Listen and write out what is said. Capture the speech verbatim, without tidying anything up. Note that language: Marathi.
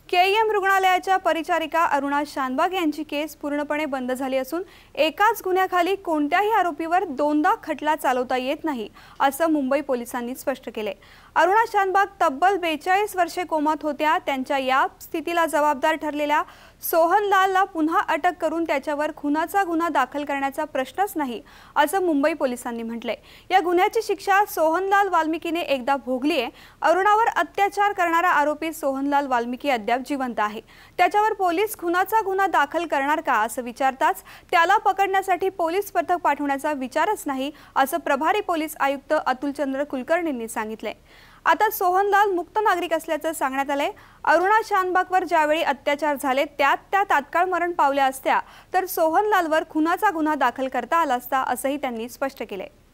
केईएम रुग्णालयाच्या परिचारिका अरुणा शानबाग यांची केस पूर्णपणे बंद झाली असून एकाच गुन्ह्याखाली कोणत्याही आरोपीवर दोनदा खटला चालवता येत नाही असं मुंबई पोलिसांनी स्पष्ट केले। अरुणा शानबाग तब्बल बेचाळीस वर्षे कोमात होत्या। त्यांच्या या स्थितीला जबाबदार ठरलेल्या सोहनलालला पुन्हा अटक करून त्याच्यावर खुनाचा गुन्हा दाखल करण्याचा प्रश्नच नाही असं मुंबई पोलिसांनी म्हटले। या गुन्ह्याची शिक्षा सोहनलाल वाल्मिकीने एकदा भोगली आहे। अरुणावर अत्याचार करणारा आरोपी सोहनलाल वाल्मिकी अद्याप जिवंत आहे। त्याच्यावर पोलीस खुनाचा गुन्हा दाखल करणार का असं विचारताच त्याला पकडण्यासाठी पोलीस पथक पाठवण्याचा विचारच नाही असं प्रभारी पोलीस आयुक्त अतुलचंद्र कुलकर्णींनी सांगितले। आता सोहनलाल मुक्त नागरिक असल्याचं सांगण्यात आले। अरुणा शानबागवर ज्यावेळी अत्याचार झाले त्यात त्या तात्काळ मरण पावल्या असत्या तर सोहनलालवर खुनाचा गुन्हा दाखल करता आला असता असंही त्यांनी स्पष्ट केले।